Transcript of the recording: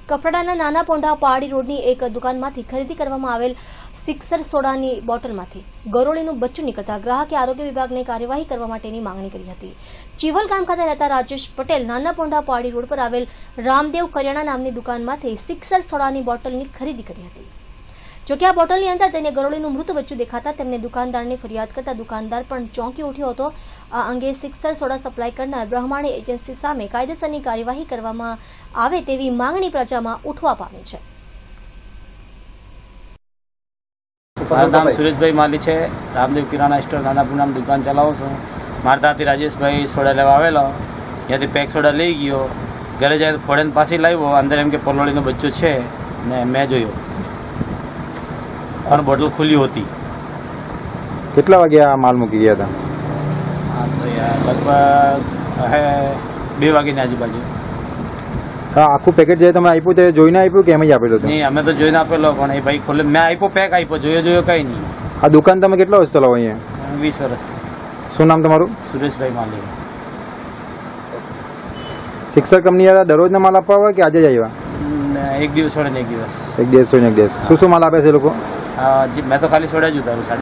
કપરાડાના નાના પોંઢા પહાડી રોડની એક દુકાનમાંથી ખરીદી કરવામાં આવેલ સિક્સર સોડાની બોટલમાંથી ગરોળીનું બચ્ચું નીકળતા ગ્રાહકે આરોગ્ય વિભાગને કાર્યવાહી કરવા માટેની માંગણી કરી હતી। ચીવલ ગામ ખાતે રહેતા રાજેશ પટેલ નાના પોંઢા પહાડી રોડ પર આવેલ રામદેવ કરિયાણા નામની દુકાનમાંથી સિક્સર સોડાની બોટલની ખરીદી કરી હતી। જોકે આ બોટલની અંદર તેને ગરોળીનું મૃત બચ્ચું દેખાતા તેમને દુકાનદારને ફરિયાદ કરતા દુકાનદાર પણ ચોંકી ઉઠ્યો હતો। આ અંગે સિક્સર સોડા સપ્લાય કરનાર બ્રહ્માણી એજન્સી સામે કાયદેસરની કાર્યવાહી કરવામાં આવે તેવી માંગણી પ્રજામાં ઉઠવા પામી છે। મારું નામ સુરેશભાઈ માલી છે। રામદેવ કિરાણા સ્ટોર નાના પૂનામાં દુકાન ચલાવું છું। મારા ત્યાંથી રાજેશભાઈ સોડા લેવા આવેલો, ત્યાંથી પેક સોડા લઈ ગયો, ઘરે જાય તો ફોડેન પાછી લાવ્યો, અંદર એમ કે પલોળીનો બચ્ચો છે ને મેં જોયો પણ બોટલ ખુલ્લી હતી। કેટલા વાગે આ માલ મૂકી ગયા હતા? હા તો યાર લગભગ હે 2 વાગ્યાની આજુબાજુ। હા, આખું પેકેટ જે તમે આપ્યું તે જોઈને આપ્યું કે એમ જ આપેલું હતું? નહીં, અમે તો જોઈને આપેલો પણ એ ભાઈ ખોલે મેં આપ્યો, પેક આપ્યો, જોયો કંઈ નહીં। આ દુકાન તમે કેટલા વર્ષ ચલાવો અહીંયા? 20 વર્ષથી। શું નામ તમારું? સુરેશભાઈ માલી। સિક્સર કંપની વાળા દરરોજના માલ આપવા આવે કે આજે જ આવ્યા? એક દિવસ છોડીને એક દિવસ। એક દિવસ છોડીને એક દિવસ। શું શું માલ આપે છે એ લોકો? મેં તો ખાલી સોડા જ ઉતારું।